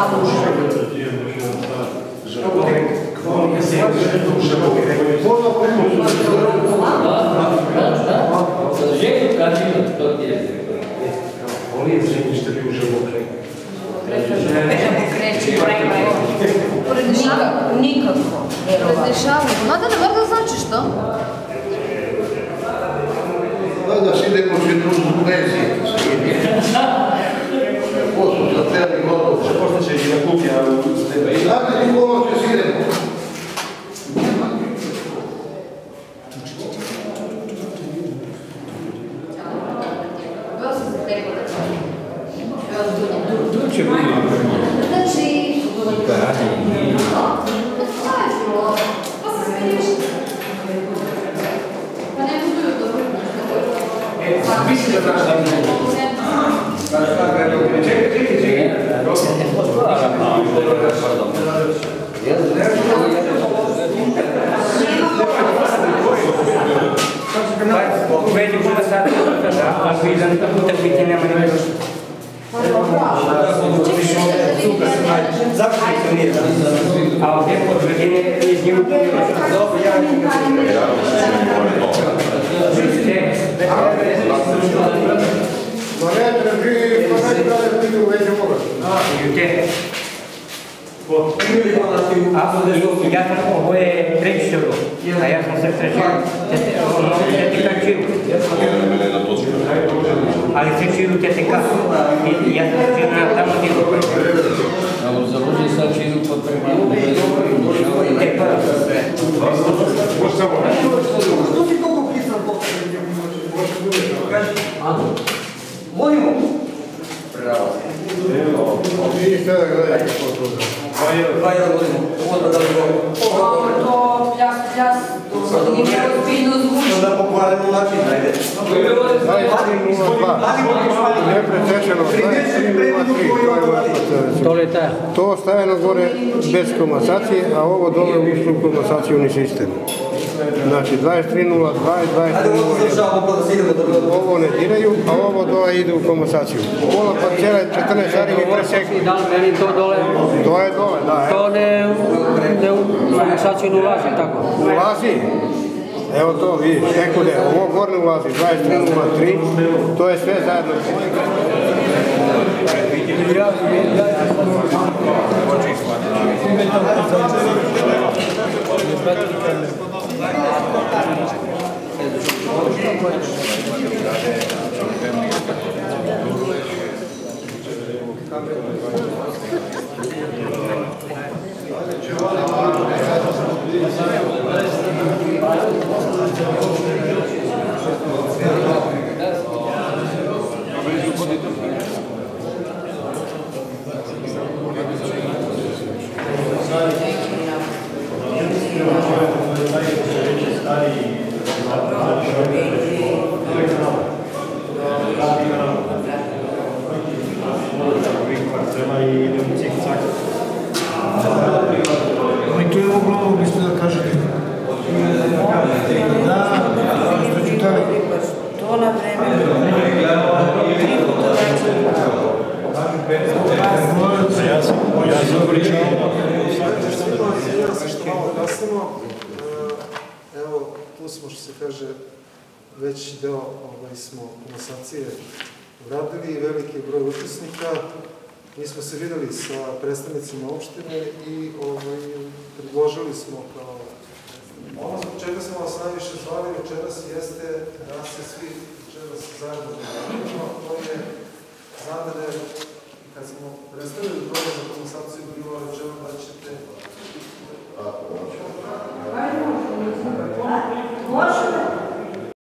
Nikako. Razdešavanje. Mada ne mora da znači što? Da si idemo će družu penzije. Posto za cijeli godov. Pošto će i na kupi, ali u stebe. Znate ti koliko će si idemo? Tu će biti. Znači... Mislim da znaš da mi čekaj. Vedi bude sad, ako iza utakmice nema nikada. Zašto se nije? A ovdje pod Virginije je njim dobro, ja ovo je treći selo, a ja sam se treći, ali se čiru TTK, i ja sam čiru tamo gdje je dobro. Ali za Bože sad čiru pod prema... Što si toliko pisan potrebno? Molimo. Bravo. Vi sada gledajte koliko da. 2-1 volimo. Ovo da li ovo. To pljas, nije ozbiljno zvuči. Da pokvarimo način, ajde. 23:02. Neprečečeno 23:03. To li je taj? To stavljeno gore bez komasacije, a ovo dole ušlo u komasaciju sistem. Znači 23:02 i 23:03. Ovo ne diraju, a ovo dole ide u komasaciju. Pola parcela je 14 ari i 3 sekund. Da li meni to dole? To je dole, da. To ne u komasaciju ne ulazi, tako? Ulazi. Evo to vidiš, tekude, ovo gore ne ulazi, 23:03, to je sve zajedno. Evo, tu smo, što se kaže, već deo smo komasacije uradili, veliki broj učesnika. Mi smo se videli sa predstavnicima opštine i predložili smo kao ono zbog čega smo vas najviše zvali večeras jeste da se svi večeras zajedno dogovorimo. To je, znate da je, kad smo predstavili program za komasaciju, bilo